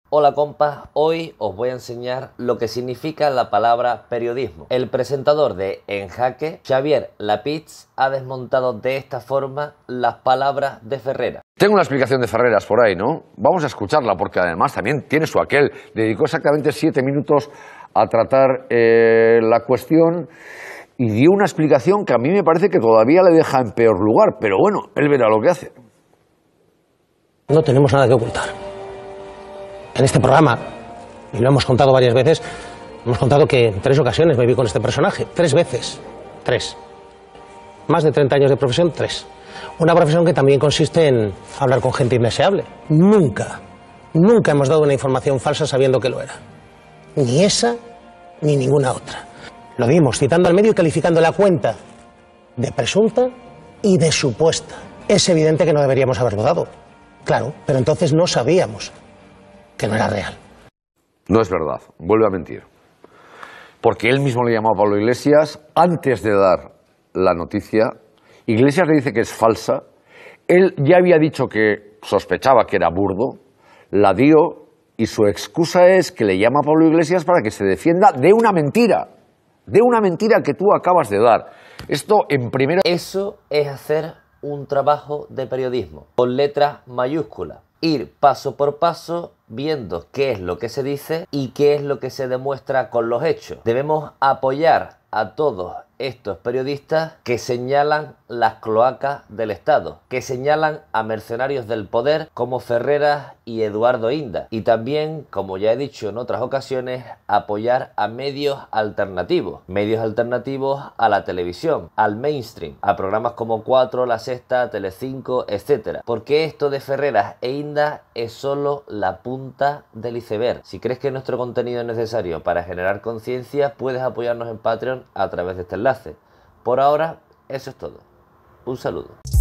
Hola compas, hoy os voy a enseñar lo que significa la palabra periodismo. El presentador de En Jaque, Xavier Lapitz, ha desmontado de esta forma las palabras de Ferreras. Tengo una explicación de Ferreras por ahí, ¿no? Vamos a escucharla porque además también tiene su aquel. Dedicó exactamente 7 minutos a tratar la cuestión y dio una explicación que a mí me parece que todavía le deja en peor lugar, pero bueno, él verá lo que hace. No tenemos nada que ocultar. En este programa, y lo hemos contado varias veces, hemos contado que en 3 ocasiones me vi con este personaje. 3 veces. 3. Más de 30 años de profesión, 3. Una profesión que también consiste en hablar con gente indeseable. Nunca hemos dado una información falsa sabiendo que lo era. Ni esa, ni ninguna otra. Lo dimos citando al medio y calificando la cuenta de presunta y de supuesta. Es evidente que no deberíamos haberlo dado. Claro, pero entonces no sabíamos que no era real. No es verdad, vuelve a mentir. Porque él mismo le llamó a Pablo Iglesias antes de dar la noticia. Iglesias le dice que es falsa. Él ya había dicho que sospechaba que era burdo, la dio y su excusa es que le llama a Pablo Iglesias para que se defienda de una mentira que tú acabas de dar. Esto en primera... Eso es hacer un trabajo de periodismo, con letras mayúsculas. Ir paso por paso viendo qué es lo que se dice y qué es lo que se demuestra con los hechos. Debemos apoyar a todos estos periodistas que señalan las cloacas del Estado, que señalan a mercenarios del poder como Ferreras y Eduardo Inda. Y también, como ya he dicho en otras ocasiones, apoyar a medios alternativos a la televisión, al mainstream, a programas como 4, La Sexta, Telecinco, etc. Porque esto de Ferreras e Inda es solo la punta del iceberg. Si crees que nuestro contenido es necesario para generar conciencia, puedes apoyarnos en Patreon a través de este enlace. Por ahora, eso es todo. Un saludo.